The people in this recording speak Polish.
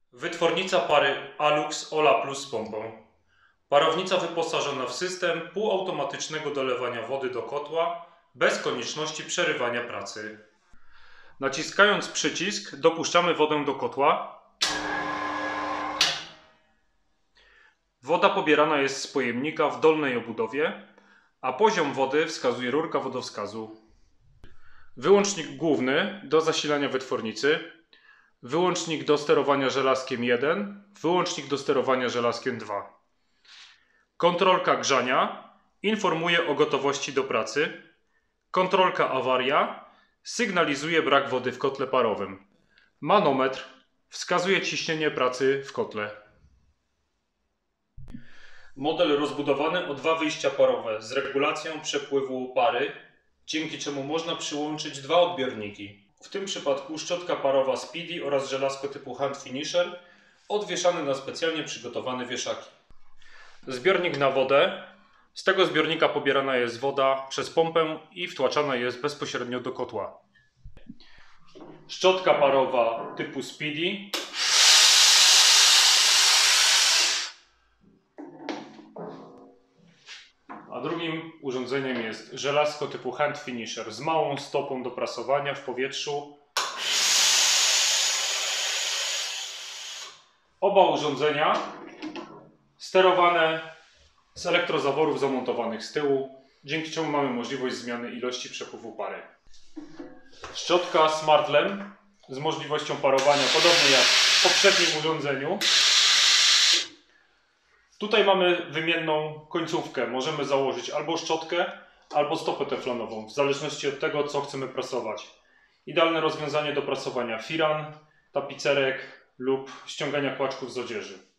Wytwornica pary Alux Ola Plus z pompą. Parownica wyposażona w system półautomatycznego dolewania wody do kotła bez konieczności przerywania pracy. Naciskając przycisk dopuszczamy wodę do kotła. Woda pobierana jest z pojemnika w dolnej obudowie, a poziom wody wskazuje rurka wodowskazu. Wyłącznik główny do zasilania wytwornicy. Wyłącznik do sterowania żelazkiem 1, wyłącznik do sterowania żelazkiem 2. Kontrolka grzania informuje o gotowości do pracy. Kontrolka awaria sygnalizuje brak wody w kotle parowym. Manometr wskazuje ciśnienie pracy w kotle. Model rozbudowany o 2 wyjścia parowe z regulacją przepływu pary, dzięki czemu można przyłączyć 2 odbiorniki. W tym przypadku szczotka parowa Speedy oraz żelazko typu Hand Finisher odwieszane na specjalnie przygotowane wieszaki. Zbiornik na wodę. Z tego zbiornika pobierana jest woda przez pompę i wtłaczana jest bezpośrednio do kotła. Szczotka parowa typu Speedy. A drugim urządzeniem jest żelazko typu Hand Finisher z małą stopą do prasowania w powietrzu. Oba urządzenia sterowane z elektrozaworów zamontowanych z tyłu, dzięki czemu mamy możliwość zmiany ilości przepływu pary. Szczotka SmartLem z możliwością parowania, podobnie jak w poprzednim urządzeniu. Tutaj mamy wymienną końcówkę. Możemy założyć albo szczotkę, albo stopę teflonową, w zależności od tego, co chcemy prasować. Idealne rozwiązanie do prasowania firan, tapicerek lub ściągania kłaczków z odzieży.